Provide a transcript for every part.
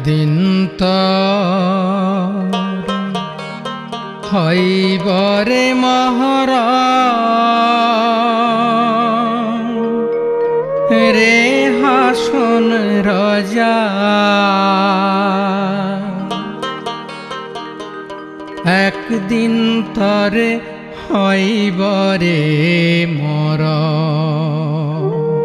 একদিন তোর হইবরে মহারাজ রে হাসন রাজা, একদিন তোর হইবরে মহারাজ।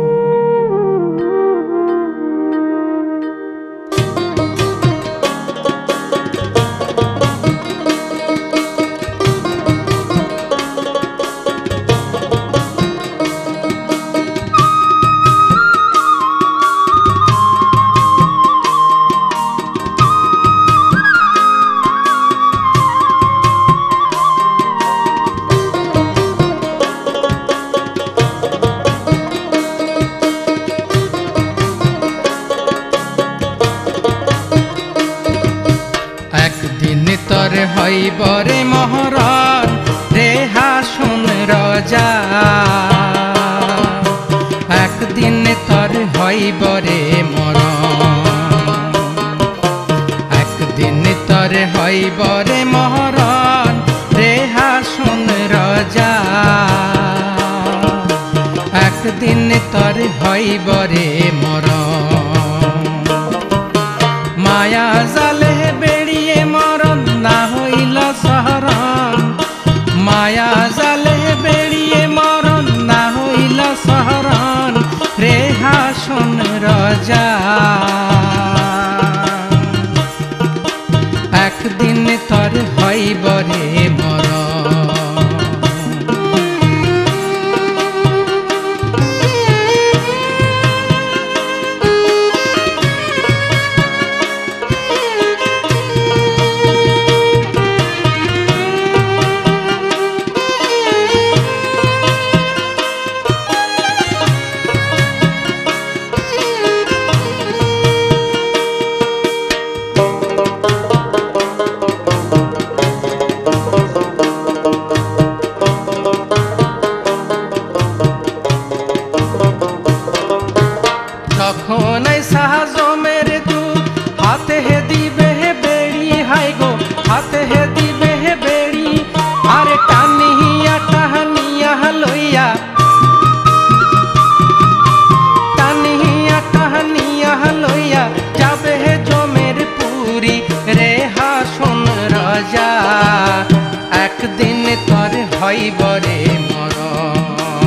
তোর হইবরে মহারাজ রে হাসন রাজা, একদিন তোর হইবরে মহারাজ, একদিন তোর হইবরে মহারাজ রে হাসন রাজা, একদিন তোর হইবরে মহারাজ। মায়া জালে বেড়িয়ে মরণ না হইল শহরণ, মায়া জালে বেড়িয়ে মরণ না হইল শহরণ রে হাসন রাজা, একদিন তোর হইবরে মরণ। তখন সাহায্যের দু হাতে হে দিবে হে বেড়ি, হাই গো হাতে হে দিবে হে বেড়ি, আর টানিয়া টাহানিয়া লইয়া, টানিয়া টাহানিয়া লইয়া যাবে হে জমের পুরি রে হাসন রাজা, একদিন তোর হইবরে মরণ।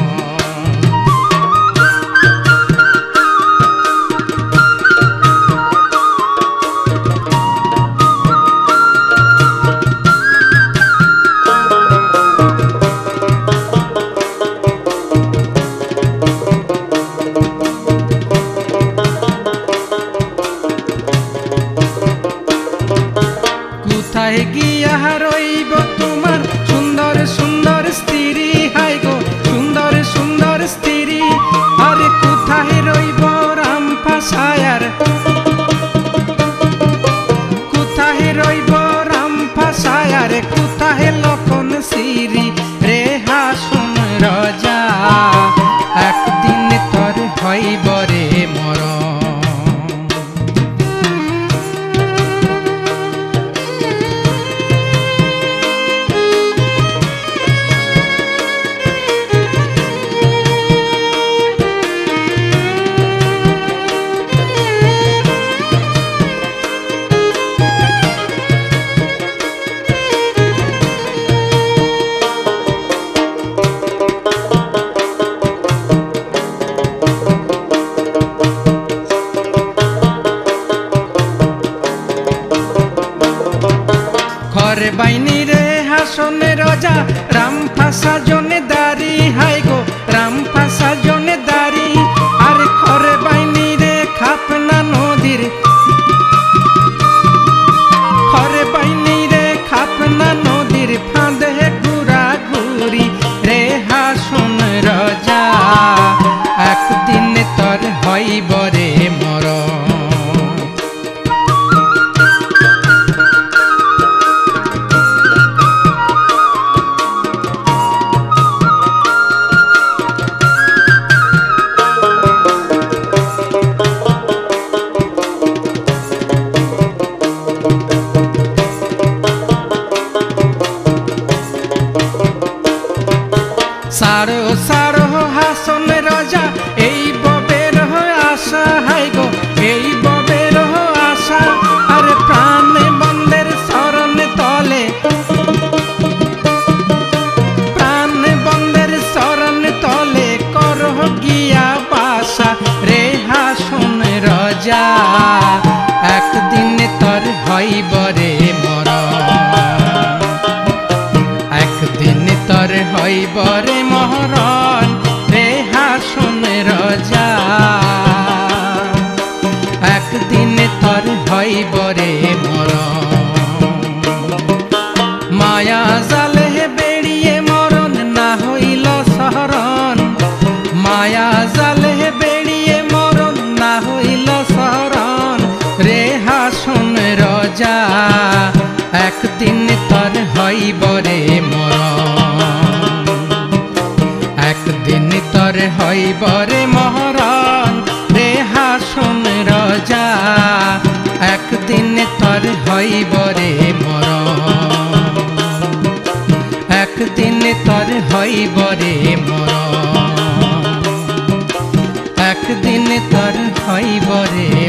কোথায় গিয়া রইব তোমার সুন্দর সুন্দর স্ত্রী, হাই গো সুন্দর সুন্দর স্ত্রী, আরে কোথায় রইব রামপাশায়ার, কোথায় রইব রামপাশায়ার, কোথায় লক্ষণ শ্রী রে হাসন রাজা, একদিন তোর হইবরে মরণ। ঘরে বাইনি রে হাসন রাজা, রামপাশা জনে দারি, হাই গো রামপাশা জনে দারি, আর ঘরে বাইনি রে খাপনা নদীর, ঘরে বাইনি রে খাপনা নদীর ফাঁদে ঘুরা ঘুরি রে হাসন রাজা, একদিন তোর হইবরে মরণ। রে মরণ। মায়া জালে বেড়িয়ে মরণ না হইল শরণ, মায়া জালে বেড়িয়ে মরণ না হইল শরণ। রে হাসন রজা একদিন তোর হইব রে মরণ, একদিন তোর হইব রে মরণ। রে হাসন রজা একদিন তোর হইব রে মরণ, একদিন তোর হইব রে মরণ, একদিন তোর হইব রে